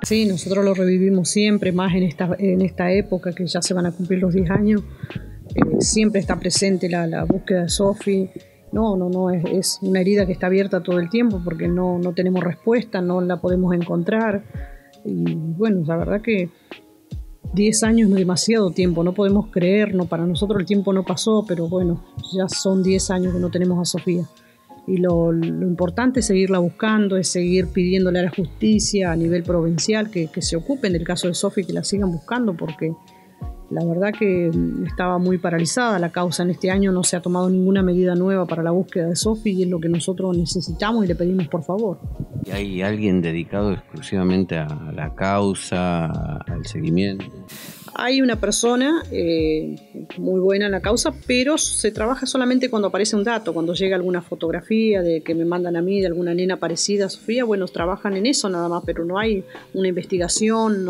Sí, nosotros lo revivimos siempre, más en esta época que ya se van a cumplir los 10 años. Siempre está presente la búsqueda de Sofi. No, es una herida que está abierta todo el tiempo porque no tenemos respuesta, no la podemos encontrar. Y bueno, la verdad que 10 años no es demasiado tiempo, no podemos creernos, para nosotros el tiempo no pasó, pero bueno, ya son 10 años que no tenemos a Sofía. Y lo importante es seguirla buscando, es seguir pidiéndole a la justicia a nivel provincial que se ocupen del caso de Sofi, que la sigan buscando, porque la verdad que estaba muy paralizada la causa. En este año no se ha tomado ninguna medida nueva para la búsqueda de Sofi y es lo que nosotros necesitamos y le pedimos por favor. ¿Y hay alguien dedicado exclusivamente a la causa, al seguimiento? Hay una persona muy buena en la causa, pero se trabaja solamente cuando aparece un dato, cuando llega alguna fotografía de que me mandan a mí de alguna nena parecida a Sofía. Bueno, trabajan en eso nada más, pero no hay una investigación,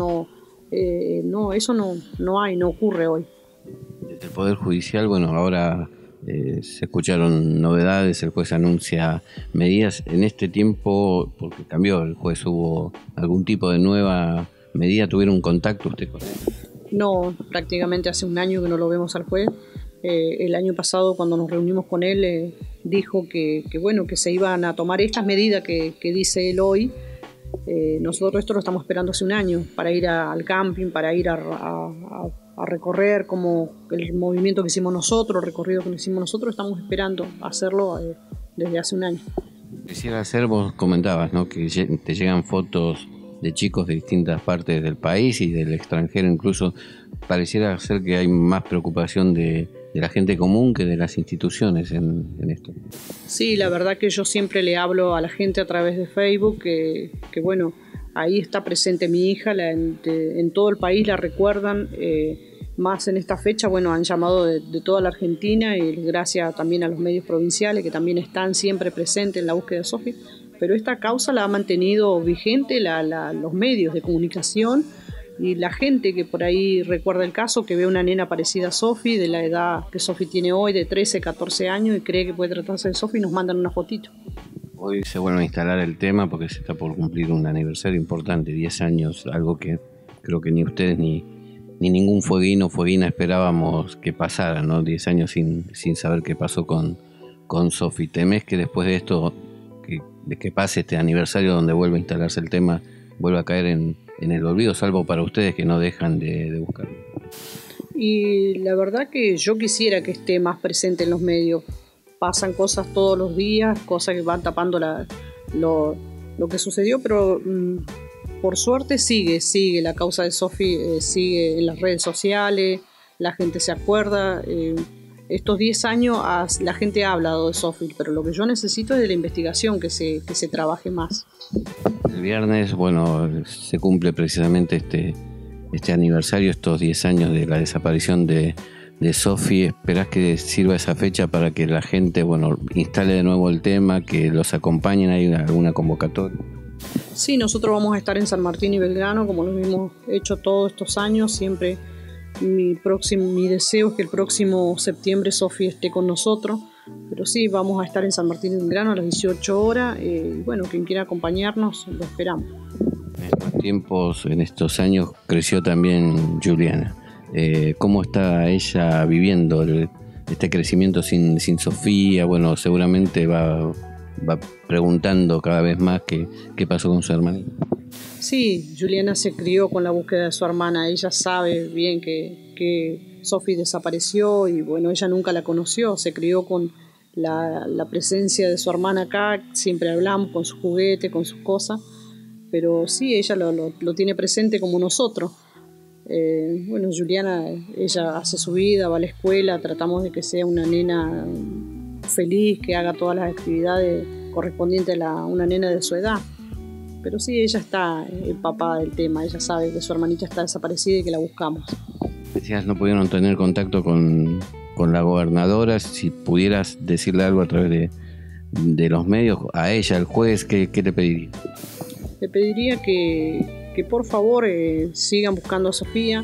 eso no ocurre hoy. Desde el Poder Judicial, bueno, ahora se escucharon novedades, el juez anuncia medidas. En este tiempo, porque cambió el juez, ¿hubo algún tipo de nueva medida? ¿Tuvieron un contacto usted con él? No, prácticamente hace un año que no lo vemos al juez. El año pasado, cuando nos reunimos con él, dijo que se iban a tomar estas medidas que dice él hoy. Nosotros esto lo estamos esperando hace un año, para ir al camping, para ir a recorrer como el movimiento que hicimos nosotros, el recorrido que hicimos nosotros, estamos esperando hacerlo desde hace un año. Quisiera hacer, vos comentabas, ¿no?, que te llegan fotos de chicos de distintas partes del país y del extranjero incluso. Pareciera ser que hay más preocupación de la gente común que de las instituciones en esto. Sí, la verdad que yo siempre le hablo a la gente a través de Facebook que bueno, ahí está presente mi hija, en todo el país la recuerdan, más en esta fecha. Bueno, han llamado de toda la Argentina y gracias también a los medios provinciales que también están siempre presentes en la búsqueda de Sofi. Pero esta causa la ha mantenido vigente los medios de comunicación y la gente que por ahí recuerda el caso, que ve una nena parecida a Sofi, de la edad que Sofi tiene hoy, de 13, 14 años, y cree que puede tratarse de Sofi, nos mandan una fotito. Hoy se vuelve a instalar el tema porque se está por cumplir un aniversario importante, 10 años, algo que creo que ni ustedes ni ningún fueguino o fueguina esperábamos que pasara, ¿no? 10 años sin saber qué pasó con Sofi. ¿Temés que después de esto, de que pase este aniversario donde vuelve a instalarse el tema, vuelva a caer en el olvido, salvo para ustedes que no dejan de buscarlo? Y la verdad que yo quisiera que esté más presente en los medios. Pasan cosas todos los días, cosas que van tapando lo que sucedió, pero por suerte sigue la causa de Sofi, sigue en las redes sociales, la gente se acuerda. Estos 10 años la gente ha hablado de Sofi, pero lo que yo necesito es de la investigación, que se trabaje más. El viernes, bueno, se cumple precisamente este aniversario, estos 10 años de la desaparición de Sofi. ¿Esperás que sirva esa fecha para que la gente, bueno, instale de nuevo el tema, que los acompañen? ¿Hay alguna convocatoria? Sí, nosotros vamos a estar en San Martín y Belgrano, como lo hemos hecho todos estos años. Siempre mi deseo es que el próximo septiembre Sofi esté con nosotros. Pero sí, vamos a estar en San Martín y Belgrano a las 18 horas. Y bueno, quien quiera acompañarnos, lo esperamos. En estos tiempos, en estos años, creció también Juliana. ¿Cómo está ella viviendo este crecimiento sin Sofía? Bueno, seguramente va preguntando cada vez más qué pasó con su hermanita. Sí, Juliana se crió con la búsqueda de su hermana. Ella sabe bien que Sofi desapareció y bueno, ella nunca la conoció. Se crió con la presencia de su hermana acá. Siempre hablamos con sus juguetes, con sus cosas. Pero sí, ella lo tiene presente como nosotros. Bueno, Juliana, ella hace su vida, va a la escuela, tratamos de que sea una nena feliz, que haga todas las actividades correspondientes a una nena de su edad. Pero sí, ella está empapada del tema, ella sabe que su hermanita está desaparecida y que la buscamos. Decías, no pudieron tener contacto con la gobernadora. Si pudieras decirle algo a través de los medios, a ella, al juez, ¿qué le pediría? Le pediría que por favor sigan buscando a Sofía,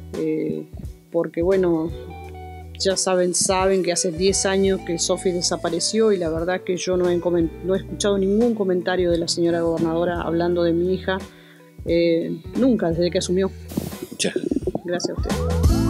porque bueno, ya saben que hace 10 años que Sofi desapareció y la verdad que yo no he escuchado ningún comentario de la señora gobernadora hablando de mi hija. nunca, desde que asumió. Muchas gracias a usted.